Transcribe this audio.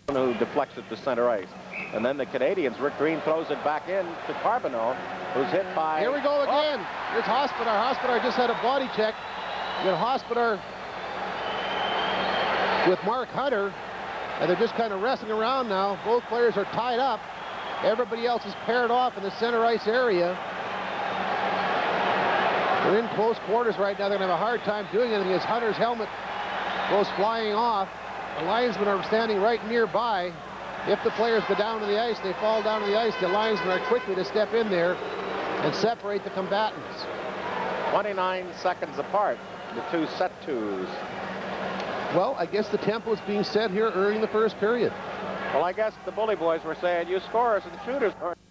who deflects it to center ice. And then the Canadians, Rick Green throws it back in to Carbonneau, who's hit by... Here we go again. Here's Hospodar. Hospodar just had a body check. You got Hospodar with Mark Hunter, and they're just kind of wrestling around now. Both players are tied up. Everybody else is paired off in the center ice area. They're in close quarters right now. They're going to have a hard time doing anything as Hunter's helmet goes flying off. The linesmen are standing right nearby. If the players go down to the ice, they fall down to the ice. The linesmen are quickly to step in there and separate the combatants. 29 seconds apart, the two set twos. Well, I guess the tempo is being set here early in the first period. Well, I guess the bully boys were saying, you scorers and shooters.